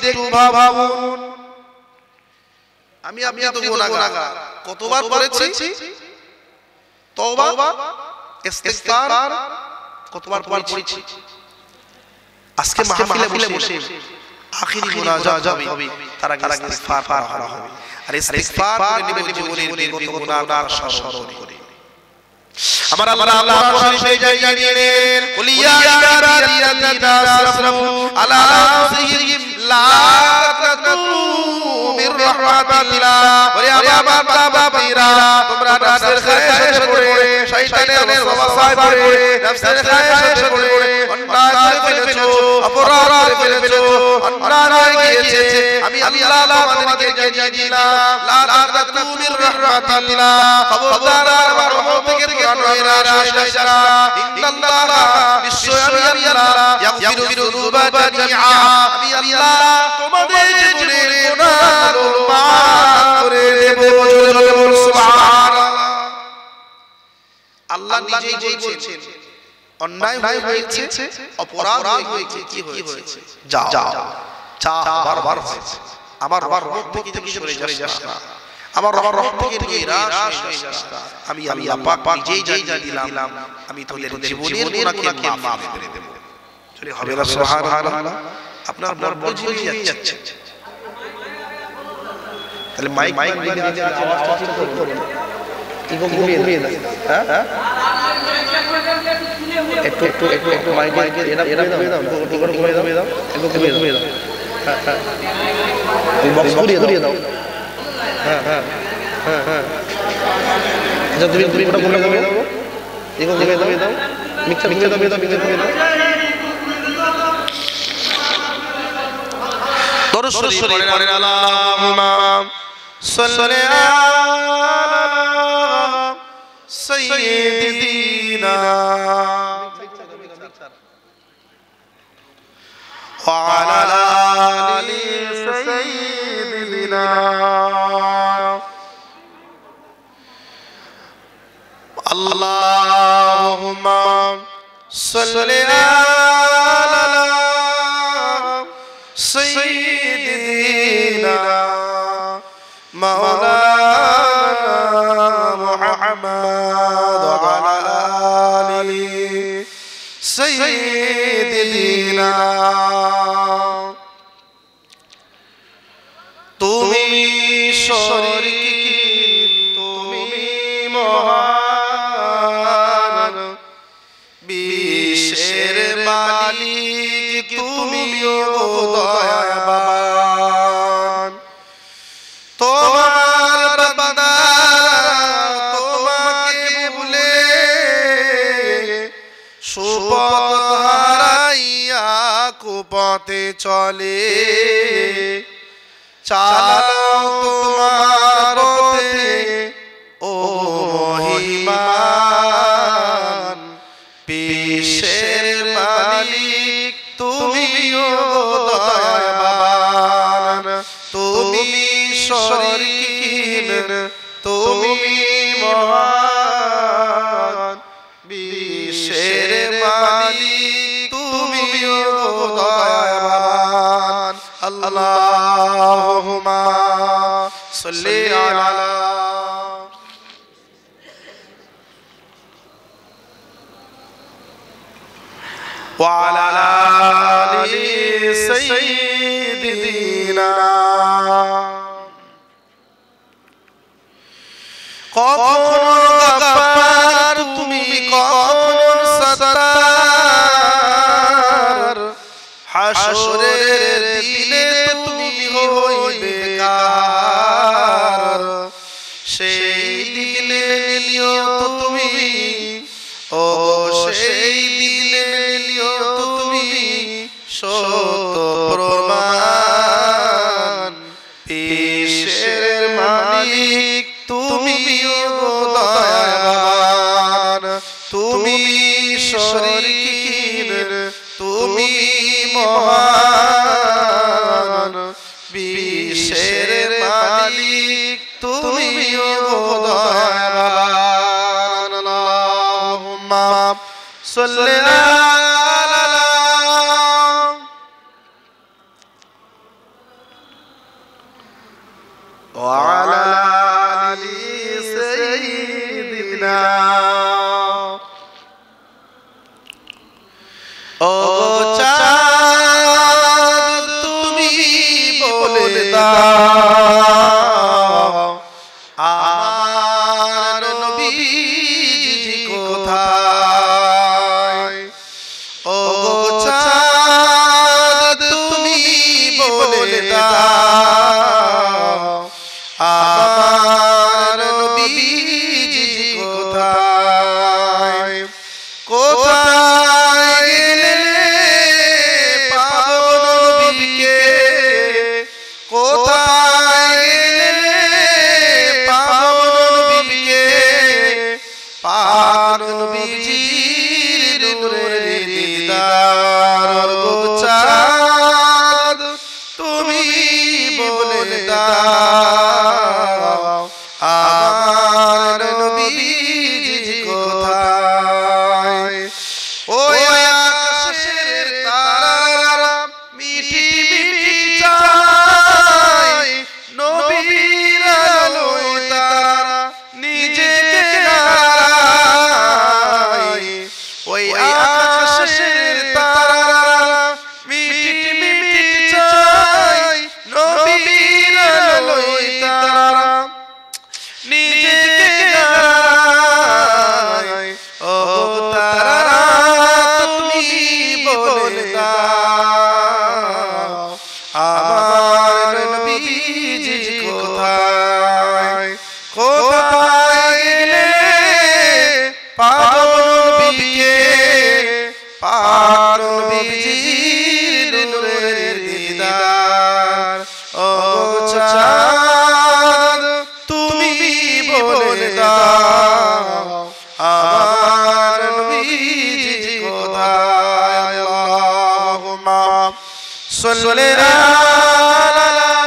একটু ভাবুন আমি আপনি তো গুনাহগার কতবার করেছি তওবা ইস্তিগফার কতবার পড়েছি আজকে মাহফিলে বসে আখিরি মুনাজাত হবে তার আগে ইস্তিগফার করা হবে আর ইস্তিগফার করে নিবে জীবনের বিগত গুনাহগার স্মরণ করে আমার আল্লাহ কোরআন শরীফে জানিয়েছেন কুল ইয়া ইবাদিয়াল্লাযিনা আসরাফু আলা আনফুসিহিম লা তাকনাতু মির রাহমাতিল্লাহ ওরে আমার বাবারা তোমরা নাফসের খায়েশ করে শয়তানের ওয়াসায় পড়ে নাফসের খায়েশ করে অন্যায় করে ফেলেছো অপরাধ করে ফেলেছো অন্যায় হয়ে গিয়েছে আমি আল্লাহ তোমাদেরকে জানিয়ে দিলাম লা তাকনাতু মির রাহমাতিল্লাহ খবরদার আমার রহমত থেকে আল্লাহ নিজেই বলছেন অন্যায় হয়েছে অপরাধ হয়েছে কি হয়েছে যাও বারবার হয়েছে আমার রহমত থেকে সরে যাস না আমার রহমত থেকে নিরাশ হয়ে যাস না আমি আল্লাহ পাক নিজেই জানিয়ে দিলাম আমি তোদের জীবনের গুনাহকে মাফ করে দেব চলে হবে না সুবহানাল্লাহ আপনার বুঝিয়ে যাচ্ছে তাহলে মাইক দিকে আওয়াজটা ঠিক করুন ইগো কমিয়ে দাও হ্যাঁ একটু মাইক এরা কমিয়ে দাও একটু কমিয়ে দাও একটু কমিয়ে দাও হ্যাঁ বক্স কমিয়ে দাও হ্যাঁ আচ্ছা তুমি ওটা কমিয়ে দাও ইগো কমিয়ে দাও মিক্সার কমিয়ে দাও দরুদ শরীফ পড়েন আল্লাহুম্মা সাল্লি আলা সাইয়্যিদিনা ওয়া আলা আলি সাইয়্যিদিনা আল্লাহুম্মা সাল্লি আলা সাইয়্যিদিনা মাওলানা মুহাম্মদ ওয়া আলা আলি সাইয়্যিদিনা তুমি শরীক তুমি মহান বিশ্বের মালিক তুমি দয়াবান তোমার বান্দা তোমাকে ভুলে সুপথ হারাইয়া কুপথে চলে চালাও তোমার পথে ও মহিমান বিশ্বের মালিক তুমিও দয়াবান তুমি শরীক তুমি মহান বিশ্বের মালিক তুমিও দয়াবান আল্লাহুম্মা সাল্লি আলা ওয়া আলা আলি সাইয়্যিদিনা কখন গফফার তুমি কখন সত্তার হাসরের দিনে তুমি হইবে কার সেই দিনে নিও তুমি ও সেই দিনে নিও তুমি সত্য প্রমাণ বিশ্বের মালিক তুমিও দয়াবান তুমি শরীক তুমি মহান বিশ্বের মালিক তুমিও দয়াবান আল্লাহুম্মা সাল্লি আলা وعلى آل سيدنا ও চাঁদ তুমি বলে দাও আমার নবীজি কোথায় ও চাঁদ তুমি বলে দাও আমার নবীজি কোথায় কোথায় গেলে পাবো নবীকে কোথায় গেলে পাবো নবীকে পাক নবীজির নূরের দিদার গো চাঁদ তুমি বলে দাও আমার নবীজি কোথায় ওই আকাশের তারারা মিটি মিটি চায় নবীর আলোয় তারা নিজেকে হারায় ওই আকাশের তারারা মিটি মিটি চায় নবীর আলোয় তারা নিজেকে হারায় ও তারা তুমি বলে দাও আমার নবীজি কোথায় কোথায় গেলে পাবো নবীকে পাক নবীজির নূরের দিদার ও চাঁদ তুমি বলে দাও আমার নবীজি কোথায় আল্লাহুম্মা সাল্লি আলা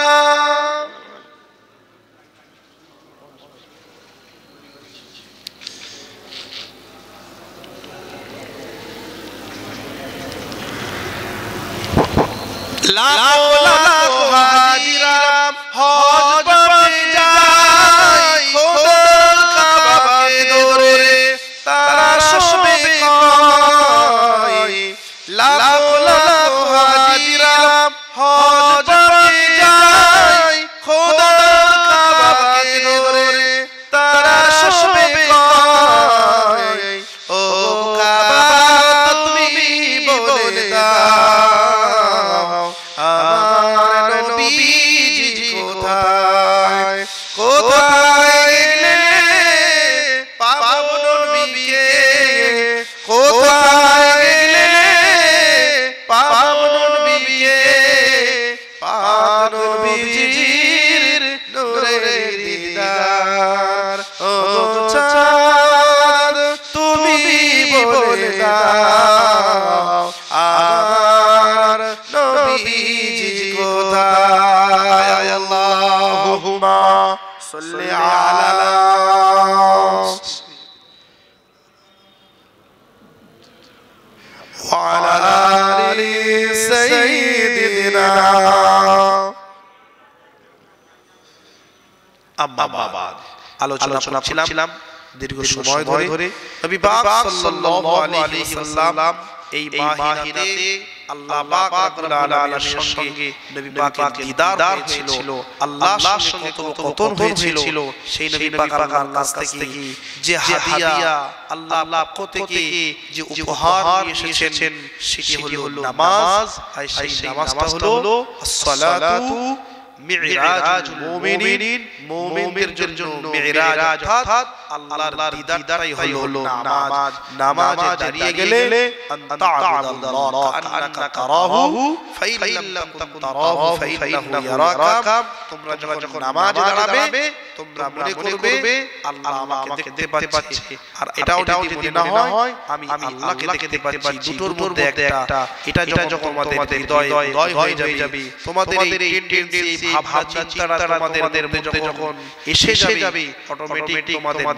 লাখো লাখো হাজিরা হজ পড়ে যায় খোদার কাবাকে ধরে তারা শোবে কয় লাখো লাখো হাজিরা হজ পড়ে যায় খোদার কাবাকে ধরে তারা শোবে কয় ও কাবা তুমি বলে দাও আমার নবীজি কোথায় কোথায় গেলে পাবো নবীকে কোথায় গেলে পাবো নবীকে পাক নবীজির নূরের দিদার ও চাঁদ তুমি বলে দাও আমার নবীজি কোথায় আল্লাহুম্মা সাল্লি আলা ওয়া আলা আলি সাইয়্যিদিনা আম্মা বাদ আলোচনা করছিলাম দীর্ঘ সময় ধরে নবী পাক সাল্লাল্লাহু আলাইহি ওয়াসাল্লাম এই মাহিনাতে আল্লাহ পাক রব্বুল আলামিনের সঙ্গে নবী পাকের দিদার হয়েছিল আল্লাহর সঙ্গে কথোপকথন হয়েছিল সেই নবী পাকের কাছ থেকে যে হাদিয়া আল্লাহ পক্ষ থেকে যে উপহার নিয়ে এসেছেন সেটি হলো নামাজ আর সেই নামাজটা হলো as-সালাতু মিরাজুল মুমিনিন মুমিনদের জন্য মিরাজ অর্থাৎ আল্লাহর দিদারটাই হলো নামাজ নামাজে দাঁড়িয়ে গেলে আনতা আবুদাল্লাহ কান্নাকা তারাহু ফাইন লাম তাকুন তারাহু ফাইন্নাহু ইয়ারাকা তোমরা যখন নামাজে দাঁড়াবে তোমরা মনে করবে আল্লাহ আমাকে দেখতে পাচ্ছে আর এটাও যদি মনে না হয় আমি আল্লাহকে দেখতে পাচ্ছি দুটোর মধ্যে একটা এটা যখন তোমাদের হৃদয় হয়ে যাবে তোমাদের এই টেন্ডেন্সি ভাবনা চিন্তাটা তোমাদের মধ্যে যখন এসে যাবে অটোমেটিক তোমাদের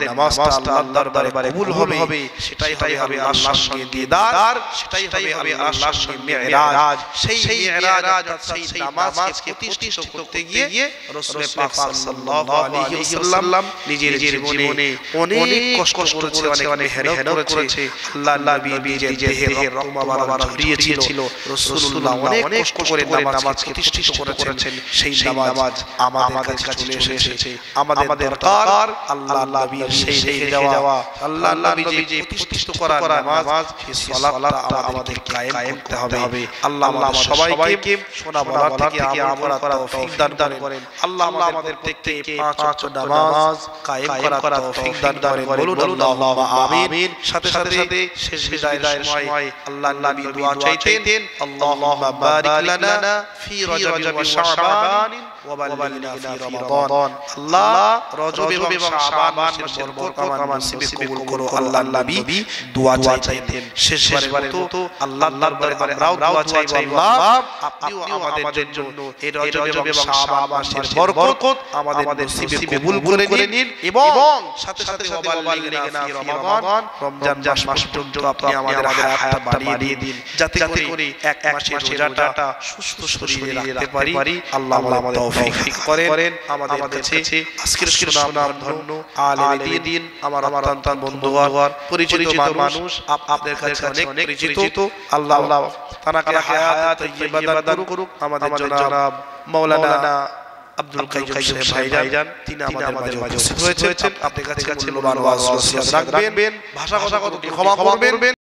নামাজটা আল্লাহর দরবারে কবুল হবে সেটাই হবে আল্লাহর সঙ্গে দিদার, সেটাই হবে আল্লাহর সঙ্গে মিরাজ। সেই মিরাজ সেই নামাজকে প্রতিষ্ঠিত করতে গিয়ে রাসূল পাক সাল্লাল্লাহু আলাইহি ওয়াসাল্লাম নিজের জীবনে অনেক কষ্ট করেছে, অনেক মেহনত করেছে। আল্লাহর নবী নিজের দেহের রক্ত বারবার ঝরিয়েছিল, রাসূলুল্লাহ অনেক কষ্ট করে নামাজকে প্রতিষ্ঠিত করেছেন। সেই নামাজ আমাদের কাছে চলে এসেছে। আমাদের দরকার আল্লাহর নবীর সেই রেখে যাওয়া আল্লাহর নবী যে প্রতিষ্ঠিত করা নামাজ, সেই সালাতটা আমাদের কায়েম করতে হবে। আল্লাহ আমাদের সবাইকে শোনা বলা থেকে আমল করার তৌফিক দান করেন। আল্লাহ আমাদের প্রত্যেককে পাঁচ ওয়াক্ত নামাজ কায়েম করার তৌফিক দান করেন। বলুন আল্লাহুম্মা আমিন। সাথে সাথে শেষ বিদায়ের সময় আল্লাহর নবী দোয়া চাইতেন, আল্লাহুম্মা বারিক লানা ফি রজব ওয়া শাবান ওয়া বাল্লিগনা ফি রমাদান। আল্লাহ রজব এবং শাবান মাসের বরকত আমার নসিবে কবুল করো। আল্লাহর নবী দোয়া চাইতেন। শেষবারের মতো আল্লাহর দরবারে আমরাও দোয়া চাইবো, আল্লাহ আপনিও আমাদের জন্য এই রজব এবং শাবান মাসের বরকত আমাদের নসিবে কবুল করে নিন এবং সাথে সাথে ওয়া বাল্লিগনা ফি রমাদান, রমজান মাস পর্যন্ত আপনি আমাদের হায়াতটা বাড়িয়ে দিন, যাতে করে এক মাসের রোজাটা সুস্থ শরীরে রাখতে পারি। আল্লাহ আমাদের তৌফিক করেন। আমাদের কাছে আজকের সুনাম ধন্য আলেমে দ্বীন আমার অত্যন্ত বন্ধুবর পরিচিত মানুষ, আপনাদের কাছে অনেক পরিচিত। আল্লাহ তানাকে হায়াত তাইয়্যিবা দান করুক। আমাদের জনাব মাওলানা আব্দুল কাইয়্যুম ভাইজান, তিনি আমাদের মাঝে উপস্থিত হয়েছেন। আপনাদের কাছে মূল্যবান ওয়াজ নসিহত রাখবেন, ভাষা কথা কতটি ক্ষমা করবেন।